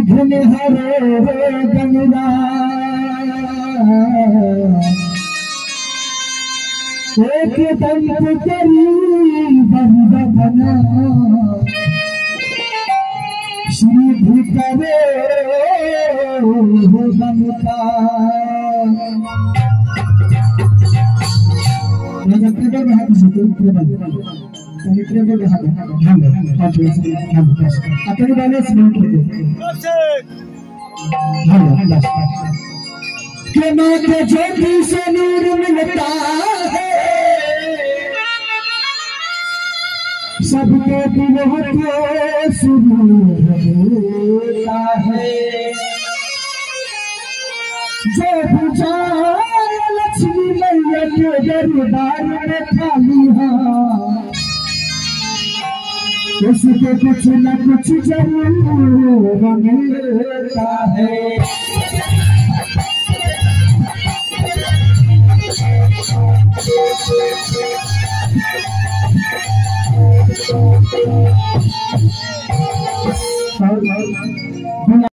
विघ्न हरो गंगा एक दंत करी बंदना श्री करे बनता ज्योति से नूर मिलता है सबके दिलों के सुरूर होता है जो बुझाए लक्ष्मी मैया के दरबार में खाली उसके कुछ न कुछ जरूर मिलता है।